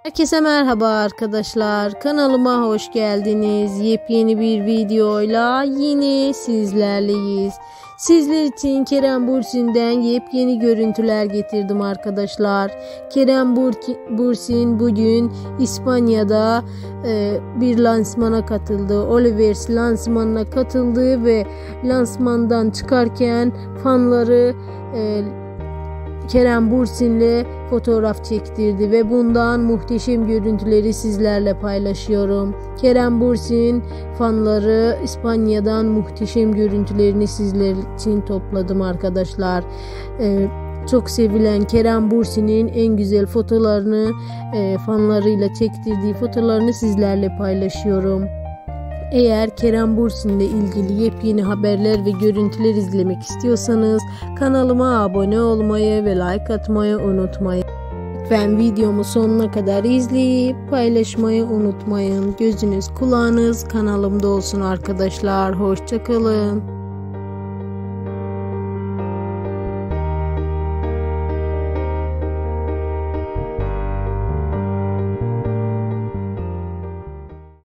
Herkese merhaba arkadaşlar. Kanalıma hoş geldiniz. Yepyeni bir videoyla yine sizlerleyiz. Sizler için Kerem Bürsin'den yepyeni görüntüler getirdim arkadaşlar. Kerem Bürsin bugün İspanya'da bir lansmana katıldı. Olivers lansmanına katıldı ve lansmandan çıkarken fanları Kerem Bürsin'le fotoğraf çektirdi ve bundan muhteşem görüntüleri sizlerle paylaşıyorum. Kerem Bürsin fanları İspanya'dan muhteşem görüntülerini sizler için topladım arkadaşlar. Çok sevilen Kerem Bürsin'in en güzel fotolarını fanlarıyla çektirdiği fotolarını sizlerle paylaşıyorum. Eğer Kerem Bürsin ile ilgili yepyeni haberler ve görüntüler izlemek istiyorsanız kanalıma abone olmayı ve like atmayı unutmayın. Lütfen videomu sonuna kadar izleyip paylaşmayı unutmayın. Gözünüz kulağınız kanalımda olsun arkadaşlar. Hoşça kalın.